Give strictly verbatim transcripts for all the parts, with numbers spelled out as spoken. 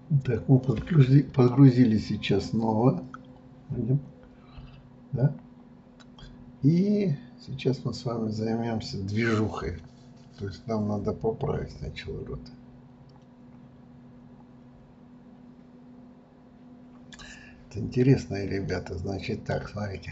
Так, мы подгрузили, подгрузили сейчас снова. Да? И сейчас мы с вами займемся движухой. То есть нам надо поправить сначала рот. Это интересно, ребята. Значит так, смотрите.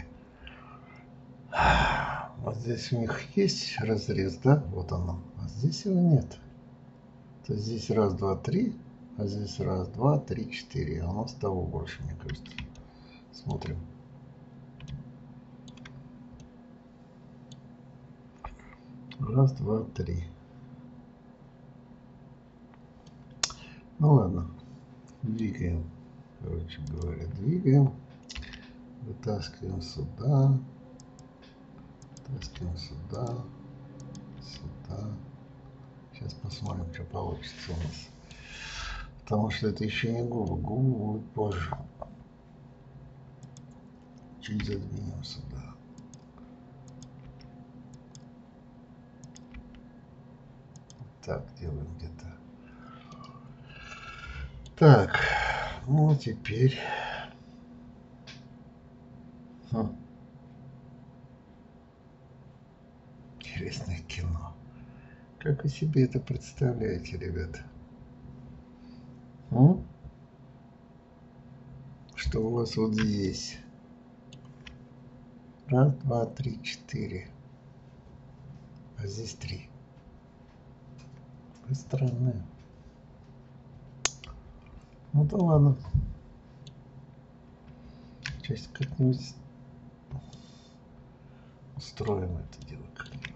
Вот здесь у них есть разрез, да? Вот он. А здесь его нет. То есть здесь раз, два, три. А здесь раз, два, три, четыре. А у нас того больше, мне кажется. Смотрим. Раз, два, три. Ну ладно. Двигаем. Короче говоря, двигаем. Вытаскиваем сюда. Вытаскиваем сюда. Сюда. Сейчас посмотрим, что получится у нас. Потому что это еще не губы. Губы будут позже. Чуть задвинем сюда. Так, делаем где-то. Так, ну теперь... Хм. Интересное кино. Как вы себе это представляете, ребята? М? Что у вас вот здесь? Раз, два, три, четыре. А здесь три. Вы странные. Ну да ладно. Сейчас как-нибудь устроим это дело как-нибудь.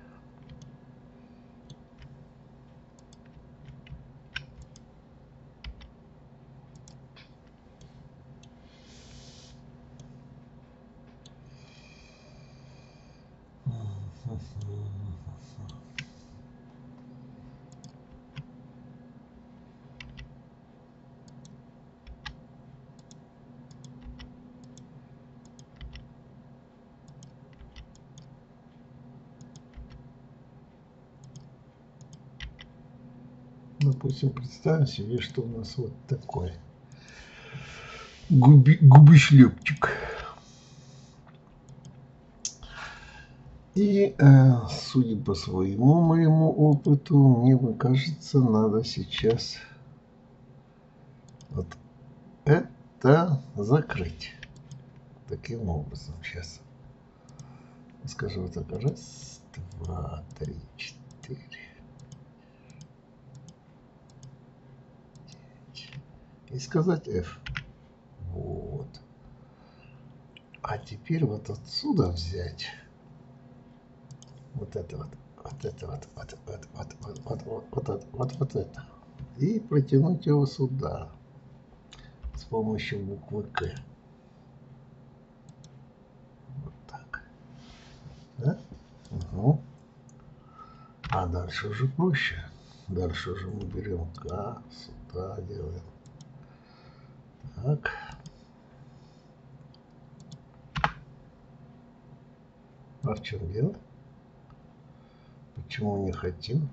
Допустим, представим себе, что у нас вот такой губи, губошлепчик. И, э, судя по своему моему опыту, мне кажется, надо сейчас вот это закрыть. Таким образом, сейчас скажу вот так. Раз, два, три, четыре. И сказать F. Вот. А теперь вот отсюда взять вот это вот, вот это вот, вот, вот, вот, вот, вот, вот, вот, вот, вот это. И протянуть его сюда с помощью буквы К. Вот так. Да? Угу. А дальше уже проще. Дальше уже мы берем К, сюда делаем. Так. А в чем дело? Почему не хотим?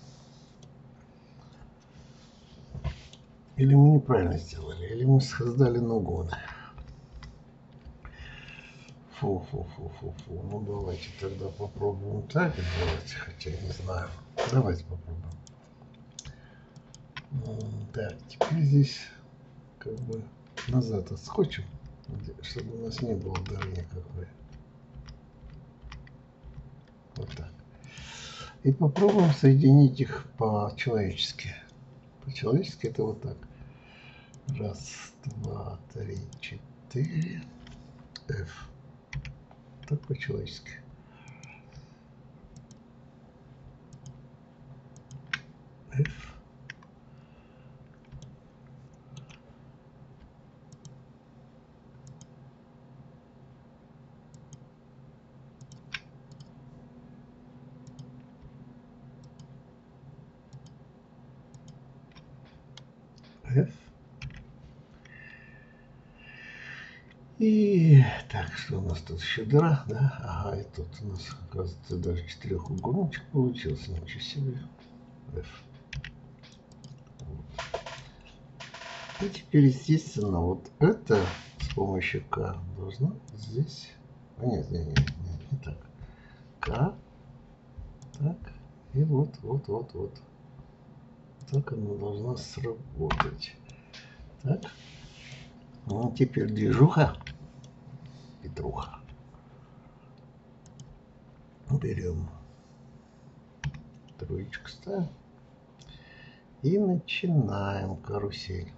Или мы неправильно сделали, или мы создали нагоны. Фу-фу-фу-фу-фу. Ну давайте тогда попробуем так сделать, хотя не знаю. Давайте попробуем. Так, теперь здесь как бы назад отскочим, чтобы у нас не было дыры никакой. Вот так. И попробуем соединить их по-человечески. По-человечески это вот так. Раз, два, три, четыре. F. Так по-человечески. F. F. И так, что у нас тут еще дыра, да? Ага, и тут у нас, оказывается, даже четырехугольничек получился. Ничего себе. F. Вот. И теперь, естественно, вот это с помощью К должно здесь... А нет, нет, нет, нет, не так. К, так, и вот, вот, вот, вот. Так она должна сработать. Так. Ну, теперь движуха. Петруха. Берем троечку, ставим. И начинаем карусель.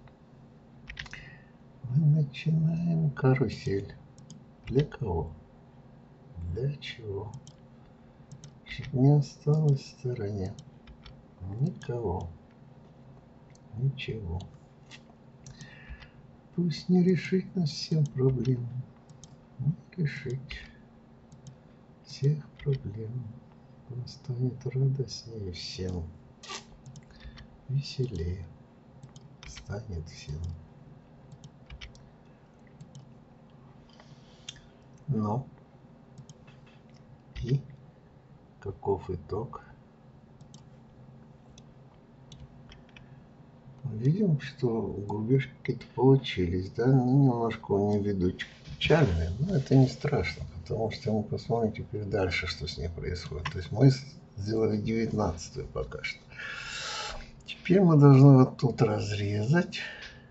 Мы начинаем карусель. Для кого? Для чего? Чтобы не осталось в стороне никого. Ничего. Пусть не решить нас всем проблем. Не решить всех проблем. Он станет радостнее всем. Веселее станет всем. Но и каков итог? Видим, что губежки какие-то получились, да, ну, немножко они ведут печальные, но это не страшно, потому что мы посмотрим теперь дальше, что с ней происходит. То есть мы сделали девятнадцатую пока что. Теперь мы должны вот тут разрезать,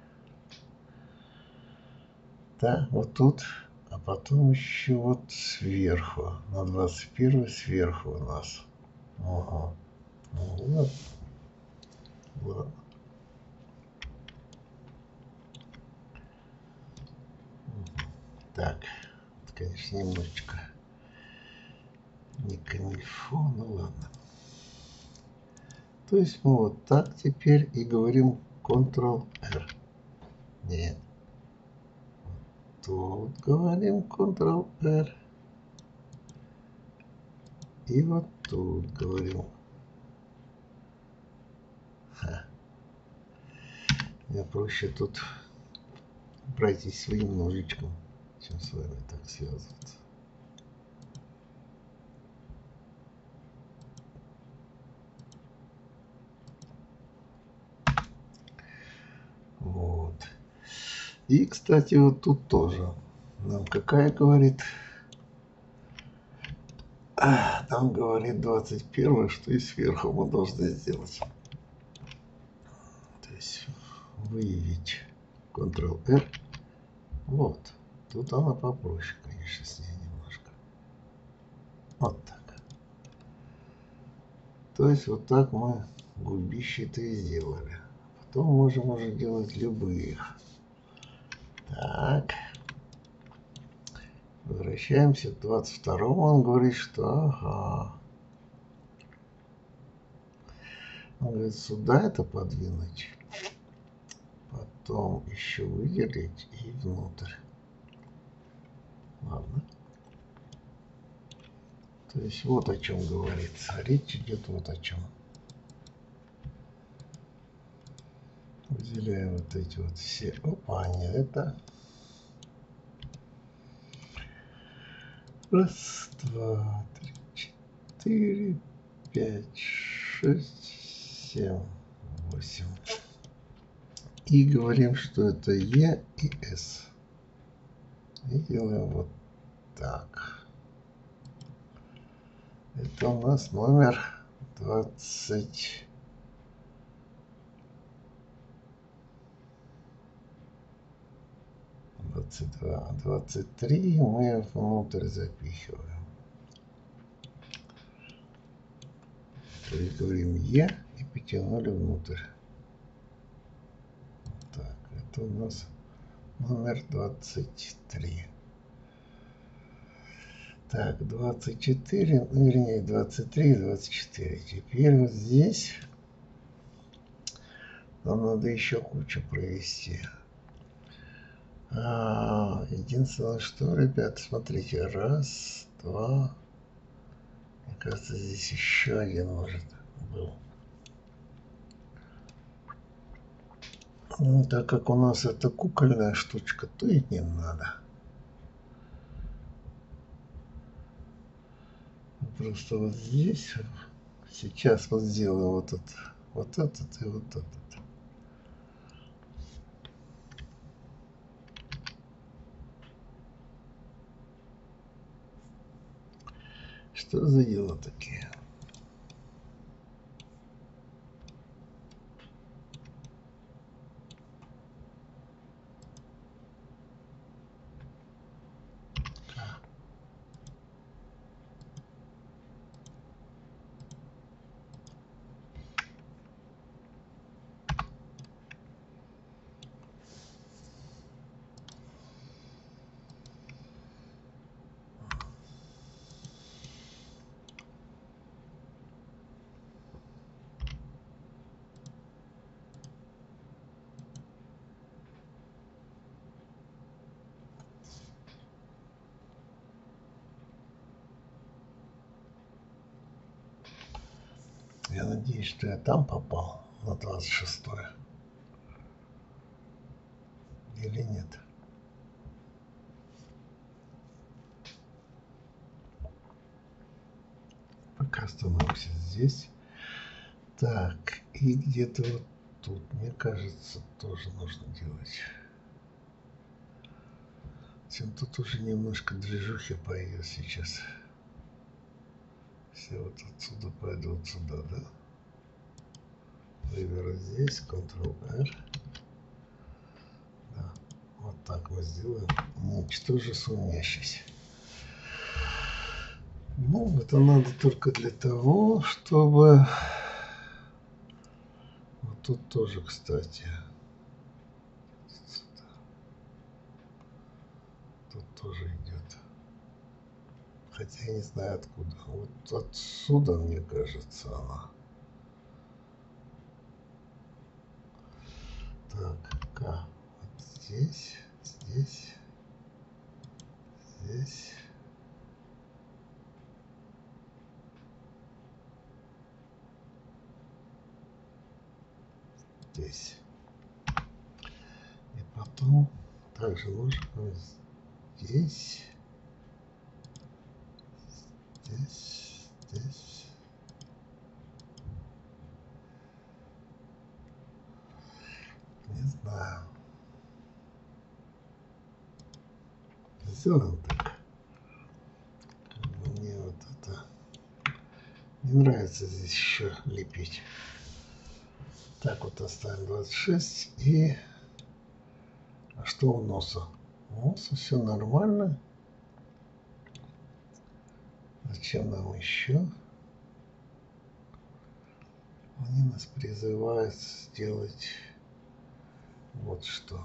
да, вот тут, а потом еще вот сверху, на двадцать первую сверху у нас. Ага. Вот. Ладно. Так, это, конечно, немножечко не камильфо, ну ладно. То есть мы вот так теперь и говорим контрол-эр. Нет. Тут говорим контрол-эр. И вот тут говорим. Ха. Мне проще тут пройтись своим ножичком, чем с вами так связываться. Вот. И, кстати, вот тут тоже. Нам какая говорит? А, там говорит двадцать первое, что и сверху мы должны сделать. То есть выявить контрол-эр. Вот. Тут она попроще, конечно, с ней немножко. Вот так. То есть вот так мы губищи-то и сделали. Потом можем уже делать любые. Так. Возвращаемся к двадцать второму. Он говорит, что ага. Он говорит, сюда это подвинуть. Потом еще выделить и внутрь. Ладно. То есть вот о чем говорится. Речь идет вот о чем. Выделяем вот эти вот все. Опа, нет, это... Раз, два, три, четыре, пять, шесть, семь, восемь. И говорим, что это Е и С. И делаем вот так. Это у нас номер двадцать. двадцать два, двадцать три мы внутрь запихиваем. То есть говорим Е и потянули внутрь. Так, это у нас номер двадцать три. Так, двадцать четыре, ну, вернее, двадцать три, двадцать четыре. Теперь вот здесь нам надо еще кучу провести. А, единственное, что, ребят, смотрите, раз, два, мне кажется, здесь еще один может был. Ну, так как у нас это кукольная штучка, то и не надо. Просто вот здесь сейчас вот сделаю вот этот, вот этот и вот этот. Что за дела такие? Я надеюсь, что я там попал на двадцать шестое. Или нет? Пока остановимся здесь. Так, и где-то вот тут, мне кажется, тоже нужно делать. Чем тут уже немножко движухи появилось сейчас. Все вот отсюда пойдут сюда, да? Выберу здесь, контрол-эр. Да, вот так мы сделаем. Ничтоже сумнящийся. Ну, это надо только для того, чтобы... Вот тут тоже, кстати. Сюда. Тут тоже идет. Хотя я не знаю откуда. Вот отсюда, мне кажется, она. Так, К. Вот здесь, здесь, здесь. Здесь. И потом также ложку здесь, здесь, здесь. Не знаю. Сделаем так. Мне вот это не нравится здесь еще лепить. Так вот оставим двадцать шесть. И а что у носа? У носа все нормально. Зачем нам еще? Они нас призывают сделать вот что.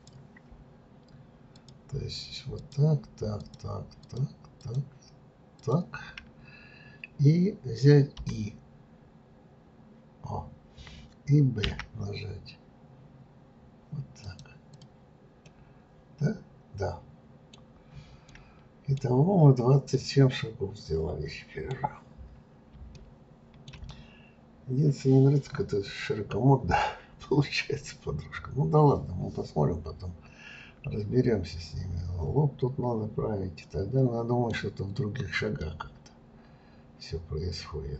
То есть вот так, так, так, так, так, так. И взять И. О. И Б нажать. Вот так. Да? Да. Итого мы двадцать семь шагов сделали теперь. Единственное, не нравится, как это широкомодно получается, подружка. Ну да ладно, мы посмотрим потом. Разберемся с ними. Лоб тут надо править и так далее. Но я думаю, что это в других шагах как-то все происходит.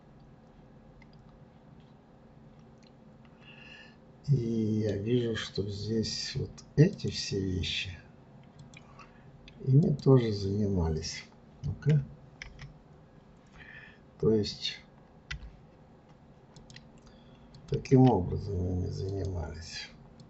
И я вижу, что здесь вот эти все вещи ими тоже занимались. Ну-ка. То есть таким образом ими занимались.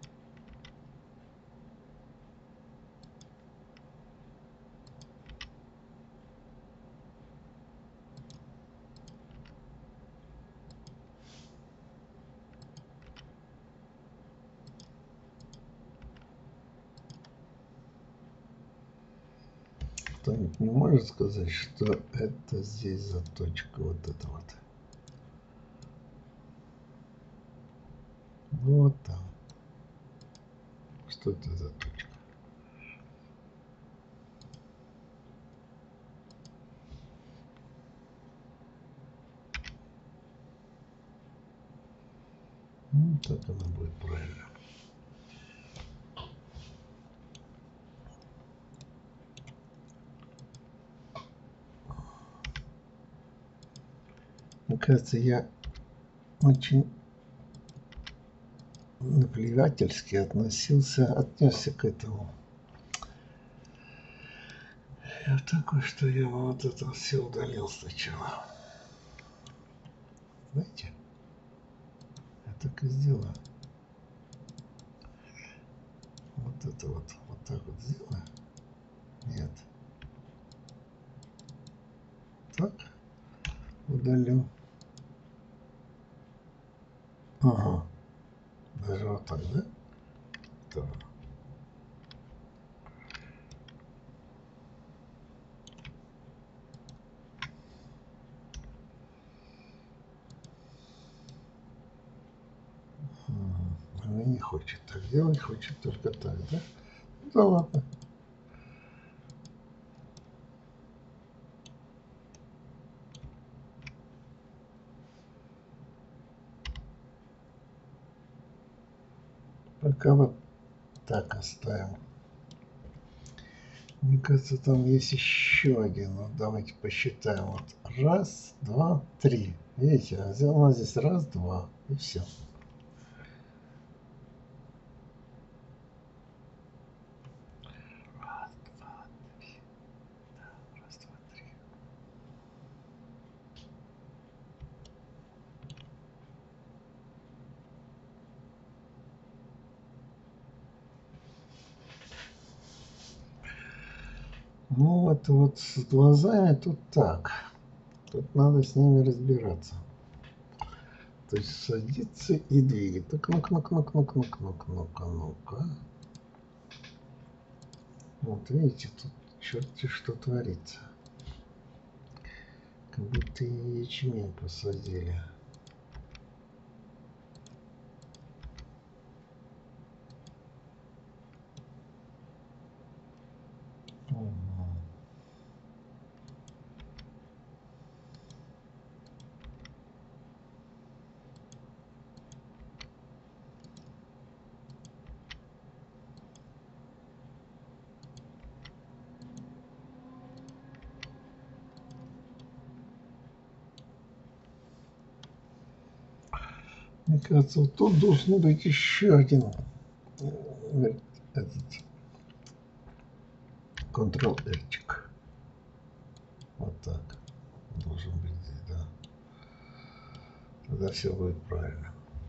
Кто-нибудь не может сказать, что это здесь за точка, вот это вот. Вот там. Что это за точка? Ну, так она будет правильно. Мне кажется, я очень наплевательски относился, отнесся к этому. Я такой, что я вот это все удалил сначала. Знаете? Я так и сделаю. Вот это вот, вот так вот сделаю. Нет. Так. Удалю. Ага. Даже вот так, да? Так. Она не хочет так делать, хочет только так, да? Ну да ладно. Пока вот так оставим. Мне кажется, там есть еще один. Вот давайте посчитаем. Вот раз, два, три. Видите, а взял у нас здесь раз, два. И все. Раз, два, три. Да, раз, два, три. Ну, это вот с глазами тут так. Тут надо с ними разбираться. То есть садиться и двигать. Так, ну-ка, ну-ка, ну-ка, ну-ка, ну-ка, ну-ка, ну-ка. Вот видите, тут черти что творится. Как будто и ячмень посадили. Угу. Мне кажется, вот тут должен быть еще один этот Ctrl-R-чик. Вот так. Должен быть здесь, да. Тогда все будет правильно.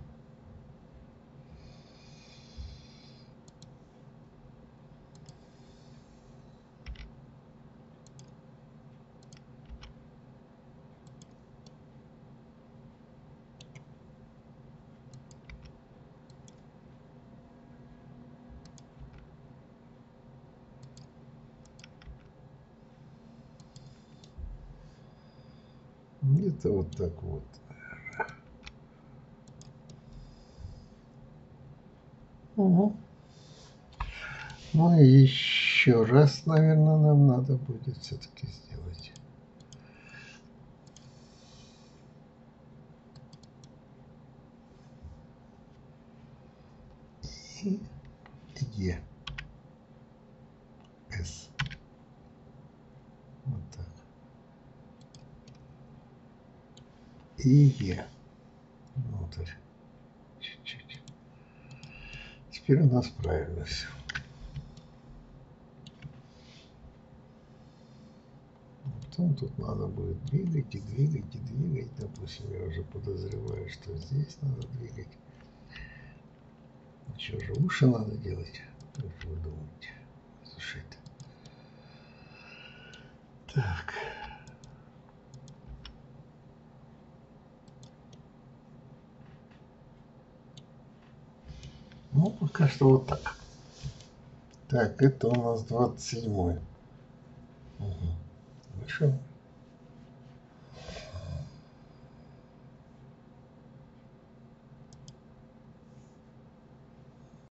Где-то вот так вот. Угу. Ну и еще раз, наверное, нам надо будет все-таки сделать. И Е. С. Вот так. И Е. Внутрь. Чуть-чуть. Теперь у нас правильно все. Потом тут надо будет двигать и двигать и двигать. Допустим, я уже подозреваю, что здесь надо двигать. Что же, уши надо делать? Как вы думаете? Слушайте. Так. Ну, пока что вот так. Так, это у нас двадцать седьмой. Угу. Хорошо.